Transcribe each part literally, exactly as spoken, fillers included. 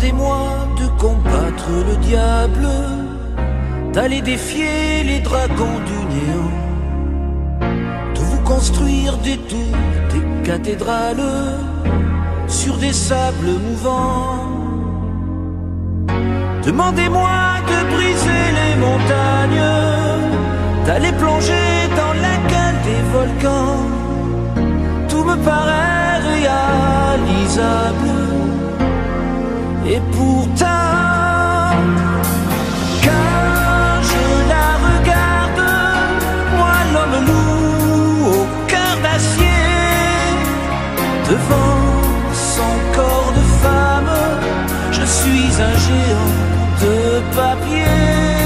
Demandez-moi de combattre le diable, d'aller défier les dragons du néant, de vous construire des tours, des cathédrales sur des sables mouvants. Demandez-moi de briser les montagnes, d'aller plonger dans la cale des volcans. Tout me paraît réalisable. Et pourtant, quand je la regarde, moi l'homme loup au cœur d'acier, devant son corps de femme, je suis un géant de papier.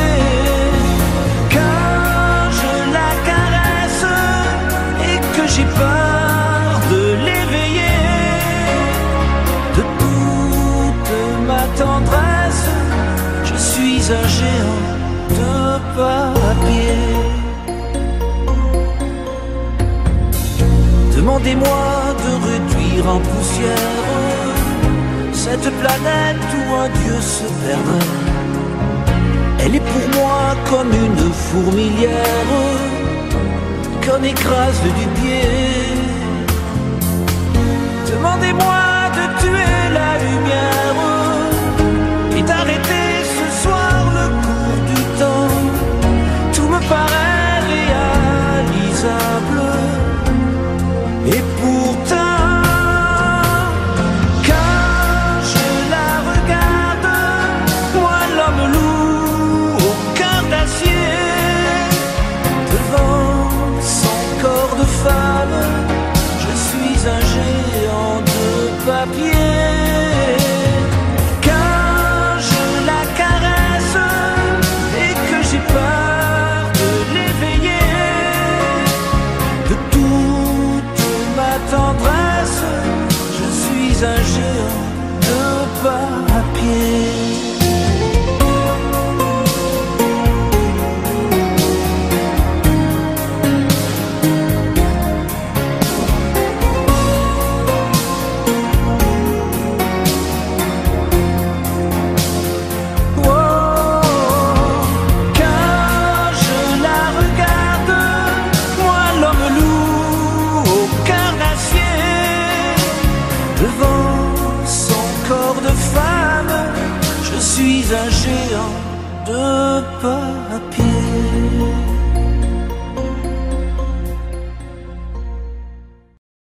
Quand je la caresse et que j'ai peur de l'éveiller, de toute ma tendresse, je suis un géant de papier. Demandez-moi de réduire en poussière cette planète où un Dieu se perdrait. Elle est pour moi comme une fourmilière qu'on écrase du pied. Demandez-moi de tuer la lumière et d'arrêter ce soir le cours du temps. Tout me paraît réalisable. Et pourtant, quand je la regarde, moi l'homme loup au cœur d'acier, devant son corps de femme, je suis un géant de papier. Quand je la caresse et que j'ai peur de l'éveiller, de toute ma tendresse, je suis un géant de papier. Devant son corps de femme, je suis un géant de